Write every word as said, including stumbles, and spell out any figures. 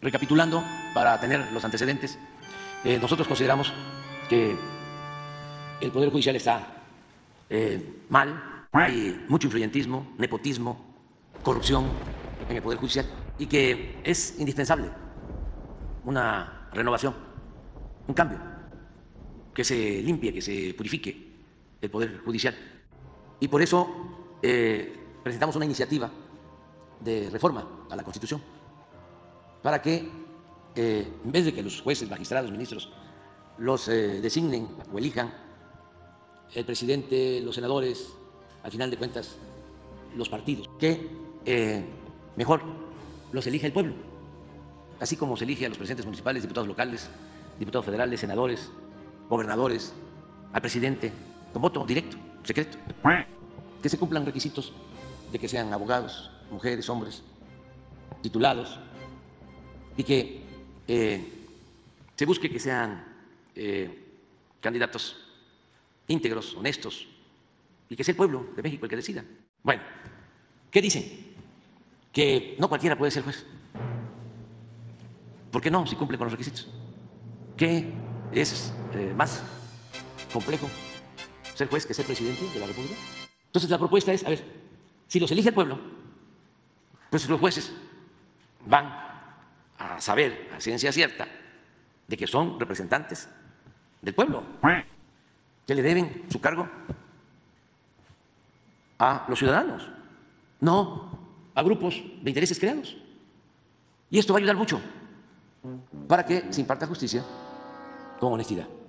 Recapitulando, para tener los antecedentes, eh, nosotros consideramos que el Poder Judicial está eh, mal, hay mucho influyentismo, nepotismo, corrupción en el Poder Judicial y que es indispensable una renovación, un cambio, que se limpie, que se purifique el Poder Judicial. Y por eso eh, presentamos una iniciativa de reforma a la Constitución para que, eh, en vez de que los jueces, magistrados, ministros los eh, designen o elijan el presidente, los senadores, al final de cuentas los partidos, que eh, mejor los elige el pueblo, así como se elige a los presidentes municipales, diputados locales, diputados federales, senadores, gobernadores, al presidente, con voto directo, secreto, que se cumplan requisitos de que sean abogados, mujeres, hombres, titulados, y que eh, se busque que sean eh, candidatos íntegros, honestos, y que sea el pueblo de México el que decida. Bueno, ¿qué dicen? Que no cualquiera puede ser juez. ¿Por qué no? Si cumple con los requisitos. ¿Qué es eh, más complejo ser juez que ser presidente de la República? Entonces la propuesta es, a ver, si los elige el pueblo, pues los jueces van a saber a ciencia cierta de que son representantes del pueblo, que le deben su cargo a los ciudadanos, no a grupos de intereses creados. Y esto va a ayudar mucho para que se imparta justicia con honestidad.